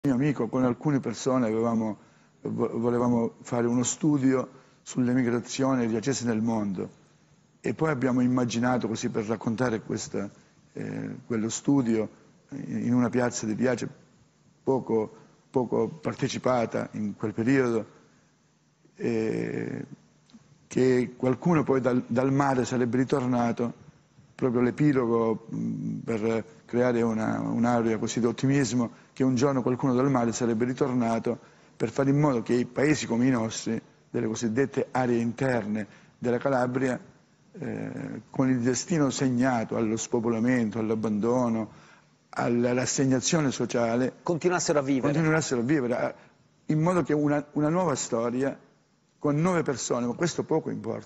mio amico, con alcune persone volevamo fare uno studio sull'emigrazione di accessi nel mondo e poi abbiamo immaginato, così per raccontare quello studio, in una piazza di Piace poco partecipata in quel periodo, che qualcuno poi dal mare sarebbe ritornato, proprio l'epilogo per creare un'area così di ottimismo, che un giorno qualcuno dal mare sarebbe ritornato per fare in modo che i paesi come i nostri, delle cosiddette aree interne della Calabria, con il destino segnato allo spopolamento, all'abbandono, alla rassegnazione sociale, continuassero a vivere. in modo che una nuova storia con nuove persone, ma questo poco importa.